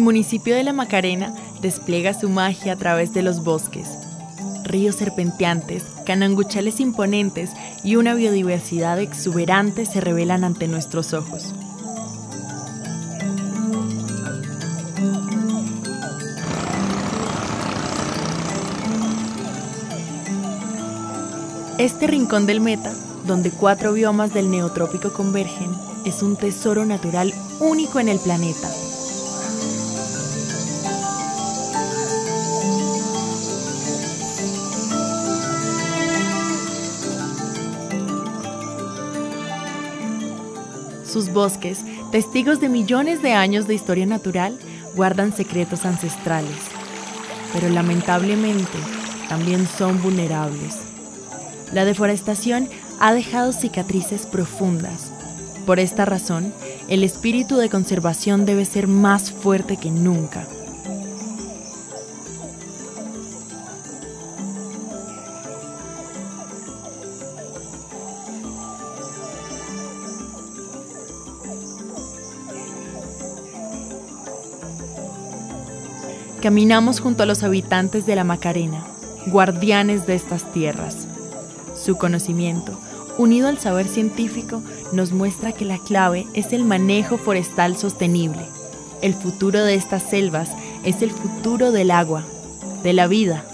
municipio de La Macarena despliega su magia a través de los bosques. Ríos serpenteantes, cananguchales imponentes y una biodiversidad exuberante se revelan ante nuestros ojos. Este rincón del Meta, donde 4 biomas del neotrópico convergen, es un tesoro natural único en el planeta. Sus bosques, testigos de millones de años de historia natural, guardan secretos ancestrales, pero lamentablemente también son vulnerables. La deforestación ha dejado cicatrices profundas. Por esta razón, el espíritu de conservación debe ser más fuerte que nunca. Caminamos junto a los habitantes de La Macarena, guardianes de estas tierras. Su conocimiento, unido al saber científico, nos muestra que la clave es el manejo forestal sostenible. El futuro de estas selvas es el futuro del agua, de la vida.